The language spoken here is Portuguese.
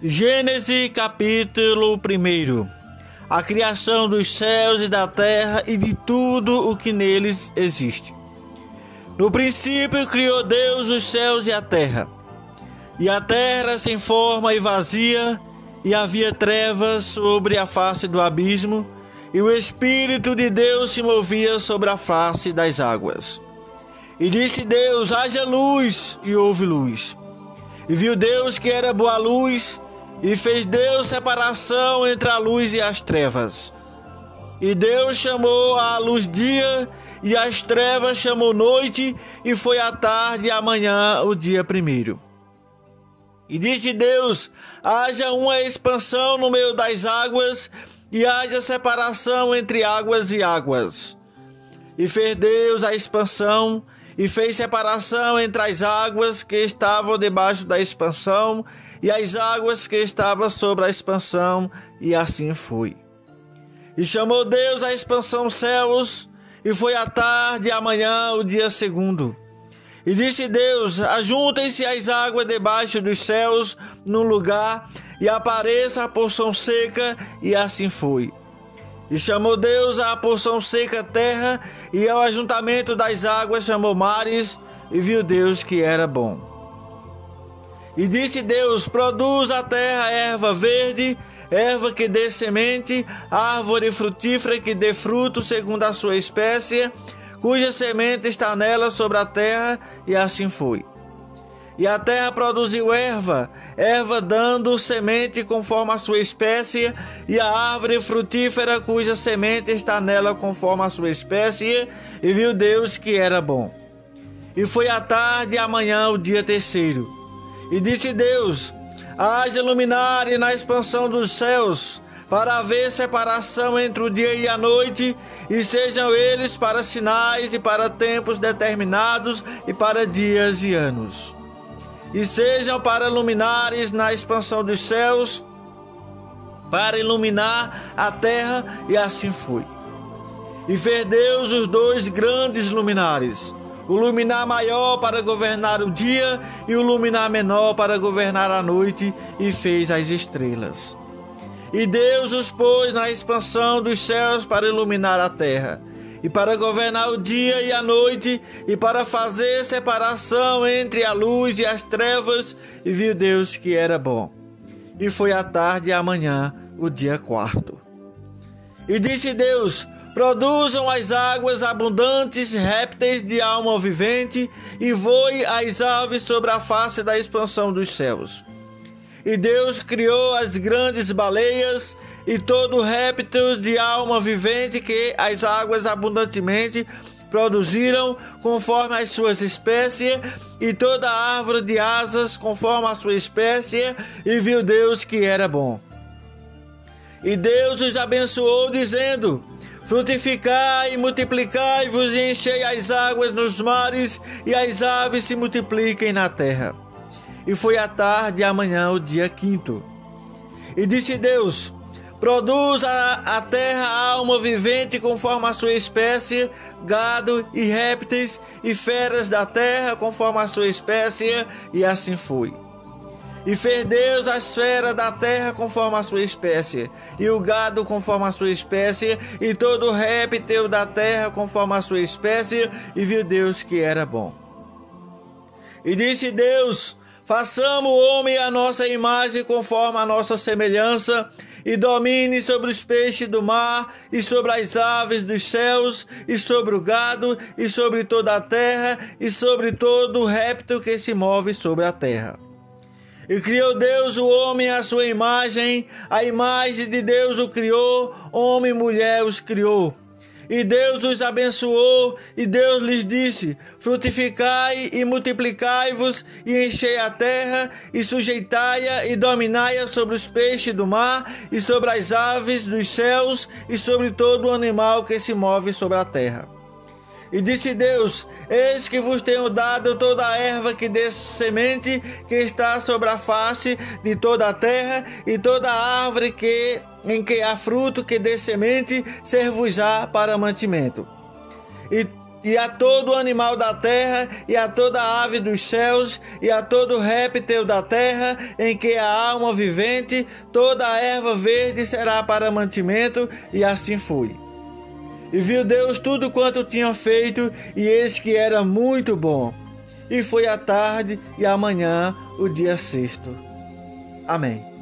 Gênesis capítulo 1. A criação dos céus e da terra e de tudo o que neles existe. No princípio criou Deus os céus e a terra. E a terra era sem forma e vazia, e havia trevas sobre a face do abismo, e o Espírito de Deus se movia sobre a face das águas. E disse Deus: haja luz, e houve luz. E viu Deus que era boa luz, e fez Deus separação entre a luz e as trevas. E Deus chamou a luz dia, e as trevas chamou noite, e foi a tarde e a manhã o dia primeiro. E disse Deus: haja uma expansão no meio das águas, e haja separação entre águas e águas. E fez Deus a expansão, e fez separação entre as águas que estavam debaixo da expansão e as águas que estavam sobre a expansão, e assim foi. E chamou Deus a expansão céus, e foi a tarde e a manhã o dia segundo. E disse Deus: ajuntem-se as águas debaixo dos céus num lugar, e apareça a porção seca, e assim foi. E chamou Deus a porção seca terra, e ao ajuntamento das águas chamou mares, e viu Deus que era bom. E disse Deus: produz a terra erva verde, erva que dê semente, árvore frutífera que dê fruto segundo a sua espécie, cuja semente está nela sobre a terra, e assim foi. E a terra produziu erva, erva dando semente conforme a sua espécie, e a árvore frutífera cuja semente está nela conforme a sua espécie, e viu Deus que era bom. E foi a tarde e a manhã o dia terceiro. E disse Deus: haja luminares na expansão dos céus, para haver separação entre o dia e a noite, e sejam eles para sinais e para tempos determinados e para dias e anos. E sejam para luminares na expansão dos céus, para iluminar a terra, e assim foi. E fez Deus os dois grandes luminares, o luminar maior para governar o dia, e o luminar menor para governar a noite, e fez as estrelas. E Deus os pôs na expansão dos céus para iluminar a terra, e para governar o dia e a noite, e para fazer separação entre a luz e as trevas, e viu Deus que era bom. E foi a tarde e a manhã o dia quarto. E disse Deus: produzam as águas abundantes répteis de alma vivente, e voe as aves sobre a face da expansão dos céus. E Deus criou as grandes baleias e todo réptil de alma vivente que as águas abundantemente produziram conforme as suas espécies, e toda árvore de asas conforme a sua espécie, e viu Deus que era bom. E Deus os abençoou, dizendo: frutificai e multiplicai-vos, e enchei as águas nos mares, e as aves se multipliquem na terra. E foi a tarde e a manhã o dia quinto. E disse Deus: produz a terra alma vivente conforme a sua espécie, gado e répteis e feras da terra conforme a sua espécie, e assim foi. E fez Deus as feras da terra conforme a sua espécie, e o gado conforme a sua espécie, e todo réptil da terra conforme a sua espécie, e viu Deus que era bom. E disse Deus: façamos o homem à nossa imagem conforme a nossa semelhança, e domine sobre os peixes do mar, e sobre as aves dos céus, e sobre o gado, e sobre toda a terra, e sobre todo réptil que se move sobre a terra. E criou Deus o homem à sua imagem, a imagem de Deus o criou, homem e mulher os criou. E Deus os abençoou, e Deus lhes disse: frutificai e multiplicai-vos, e enchei a terra, e sujeitai-a, e dominai-a sobre os peixes do mar, e sobre as aves dos céus, e sobre todo o animal que se move sobre a terra. E disse Deus: eis que vos tenho dado toda a erva que dê semente, que está sobre a face de toda a terra, e toda a árvore em que há fruto que dê semente, ser-vos-á para mantimento. E e a todo animal da terra, e a toda ave dos céus, e a todo réptil da terra, em que há alma vivente, toda a erva verde será para mantimento, e assim foi. E viu Deus tudo quanto tinha feito, e eis que era muito bom. E foi a tarde e amanhã, o dia sexto. Amém.